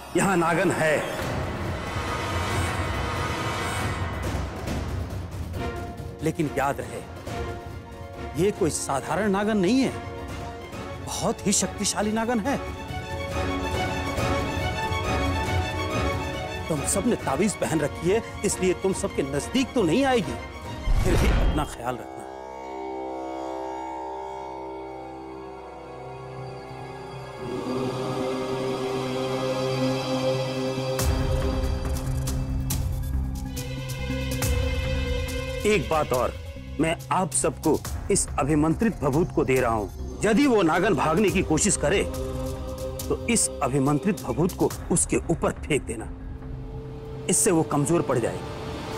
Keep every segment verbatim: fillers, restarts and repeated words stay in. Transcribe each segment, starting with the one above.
यहां नागन है। लेकिन याद रहे, ये कोई साधारण नागन नहीं है, बहुत ही शक्तिशाली नागन है। तुम सब ने ताबीज पहन रखी है, इसलिए तुम सबके नजदीक तो नहीं आएगी। फिर भी अपना ख्याल रखना। एक बात और, मैं आप सबको इस अभिमंत्रित भभूत को दे रहा हूं। यदि वो नागन भागने की कोशिश करे तो इस अभिमंत्रित भभूत को उसके ऊपर फेंक देना, इससे वो कमजोर पड़ जाएगी।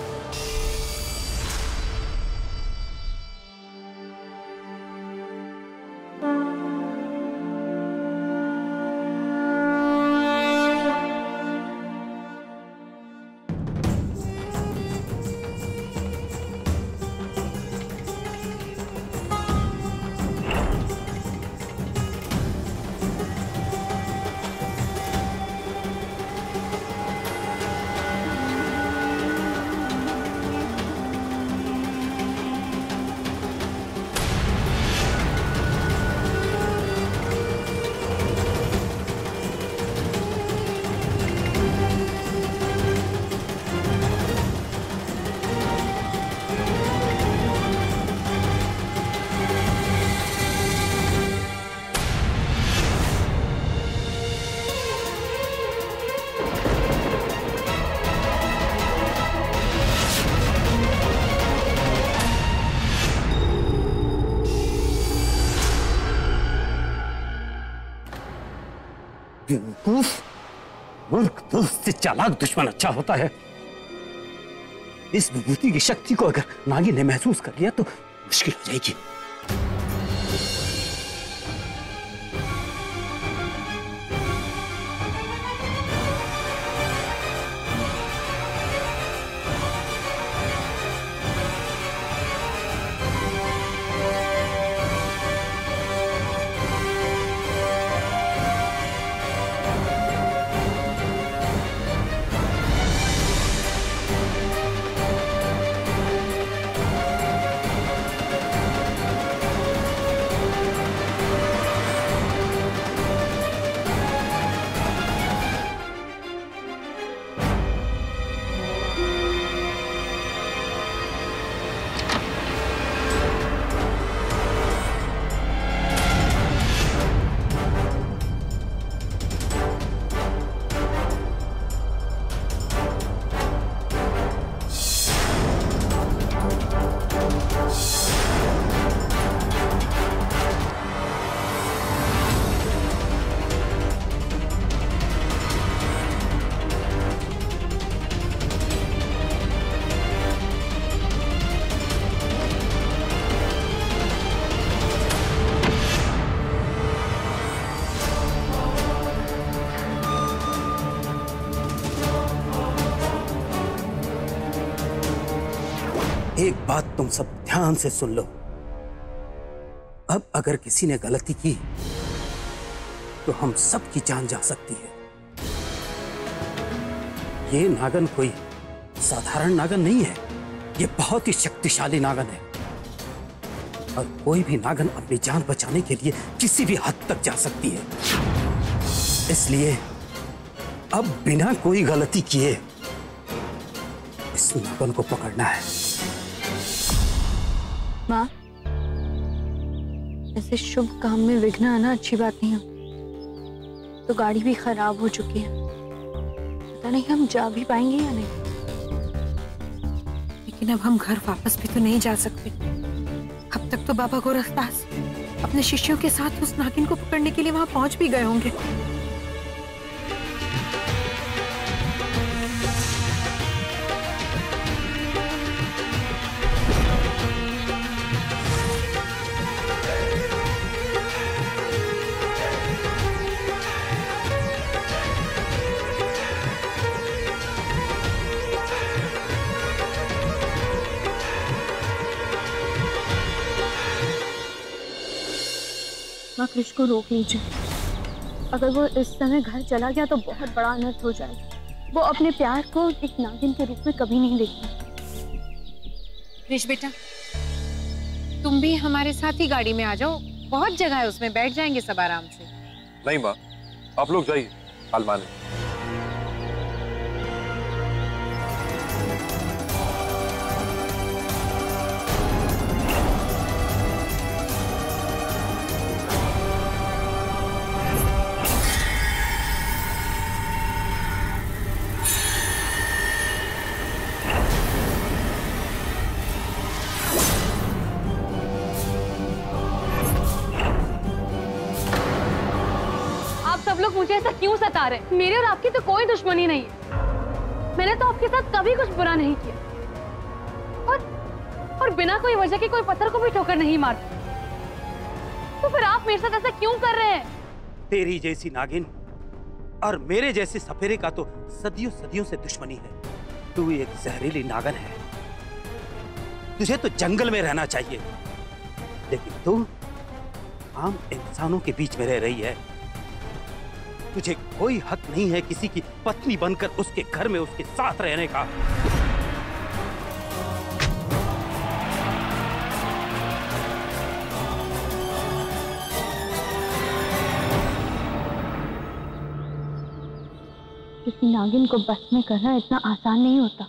मूर्ख दोस्त से चालाक दुश्मन अच्छा होता है। इस विभूति की शक्ति को अगर नागी ने महसूस कर लिया तो मुश्किल हो जाएगी। एक बात तुम सब ध्यान से सुन लो। अब अगर किसी ने गलती की तो हम सब की जान जा सकती है। ये नागन कोई साधारण नागन नहीं है, ये बहुत ही शक्तिशाली नागन है और कोई भी नागन अपनी जान बचाने के लिए किसी भी हद तक जा सकती है। इसलिए अब बिना कोई गलती किए इस नागन को पकड़ना है। माँ, ऐसे शुभ काम में विघ्न आना अच्छी बात नहीं है। तो गाड़ी भी खराब हो चुकी है, पता नहीं हम जा भी पाएंगे या नहीं। लेकिन अब हम घर वापस भी तो नहीं जा सकते। अब तक तो बाबा गोरखदास अपने शिष्यों के साथ उस नागिन को पकड़ने के लिए वहां पहुंच भी गए होंगे। माँ, कृष को रोक लीजिए। अगर वो इस समय घर चला गया तो बहुत बड़ा अनर्थ हो जाएगा। वो अपने प्यार को एक नागिन के रूप में कभी नहीं देखती। कृष बेटा, तुम भी हमारे साथ ही गाड़ी में आ जाओ, बहुत जगह है उसमें, बैठ जाएंगे सब आराम से। नहीं माँ, आप लोग जाइए, अलमानी। मुझे ऐसा क्यों सता रहे? मेरे और आपकी तो कोई दुश्मनी नहीं है। मैंने तो आपके साथ कभी कुछ बुरा नहीं किया, और और बिना कोई वजह के कोई पत्थर को भी ठोकर नहीं मारता। तो फिर आप मेरे साथ ऐसा क्यों कर रहे हैं? तेरी जैसी नागिन और मेरे जैसे सपेरे का तो सदियों सदियों से दुश्मनी है। तू एक जहरीली नागन है, तुझे तो जंगल में रहना चाहिए, लेकिन तू आम इंसानों के बीच में रह रही है। तुझे कोई हक नहीं है किसी की पत्नी बनकर उसके घर में उसके साथ रहने का। किसी नागिन को बस में करना इतना आसान नहीं होता।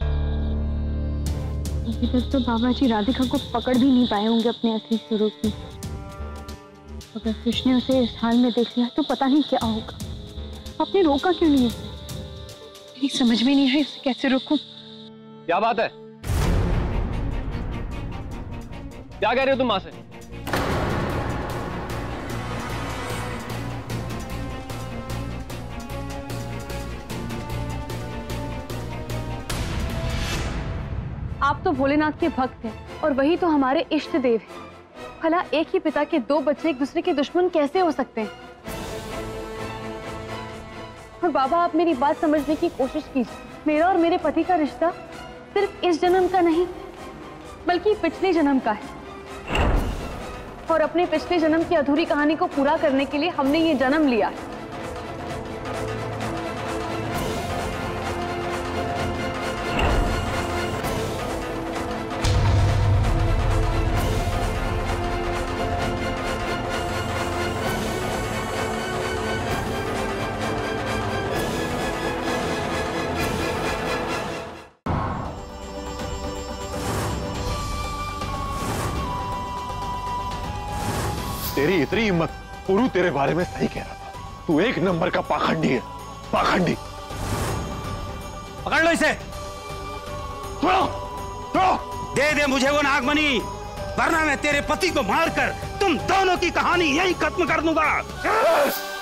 अभी तक तो बाबा जी राधिका को पकड़ भी नहीं पाए होंगे अपने असली स्वरूप में। अगर कृष्ण ने उसे इस हाल में देख लिया तो पता नहीं क्या होगा। आपने रोका क्यों नहीं? मेरी समझ में नहीं है इसे कैसे रोकूं। क्या बात है? क्या कह रहे हो तुम मां से? आप तो भोलेनाथ के भक्त हैं और वही तो हमारे इष्ट देव हैं। भला एक ही पिता के दो बच्चे एक दूसरे के दुश्मन कैसे हो सकते हैं? और बाबा, आप मेरी बात समझने की कोशिश कीजिए। मेरा और मेरे पति का रिश्ता सिर्फ इस जन्म का नहीं बल्कि पिछले जन्म का है, और अपने पिछले जन्म की अधूरी कहानी को पूरा करने के लिए हमने ये जन्म लिया है। तेरी इतनी हिम्मत, पुरु तेरे बारे में सही कह रहा था। तू एक नंबर का पाखंडी है, पाखंडी। पकड़ लो इसे। तो, तो। दे दे मुझे वो नागमणि, वरना मैं तेरे पति को मारकर तुम दोनों की कहानी यहीं खत्म कर दूंगा।